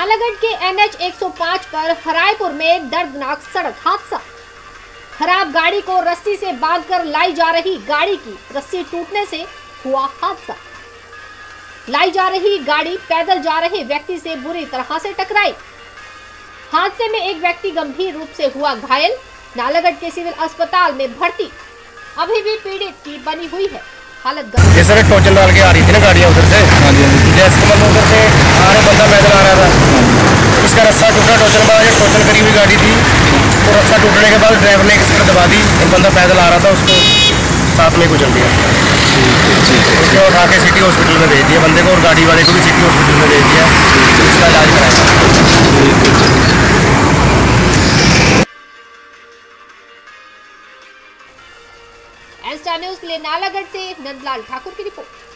नालागढ़ के NH 105 पर हरायपुर में दर्दनाक सड़क हादसा। खराब गाड़ी को रस्सी से बांधकर लाई जा रही गाड़ी की रस्सी टूटने से हुआ हादसा। लाई जा रही गाड़ी पैदल जा रहे व्यक्ति से बुरी तरह से टकराई। हादसे में एक व्यक्ति गंभीर रूप से हुआ घायल, नालागढ़ के सिविल अस्पताल में भर्ती। अभी भी पीड़ित की बनी हुई है हालत। सर टोचन डाल के आ रही थी ना गाड़ियाँ उधर से, जैसे मतलब उधर से आ रहे बंदा पैदल आ रहा था, इसका रस्सा टूटा। टोचन करी हुई गाड़ी थी, तो रस्सा टूटने के बाद ड्राइवर ने एक स्कर दबा दी और बंदा पैदल आ रहा था, उसको साथ में कुचल दिया। उसको उठा के सिटी हॉस्पिटल में भेज दिया बंदे को, और गाड़ी वाले को भी सिटी हॉस्पिटल में भेज दिया, इसका इलाज कराया। एस्टा न्यूज़ के लिए नालागढ़ से नंदलाल ठाकुर की रिपोर्ट।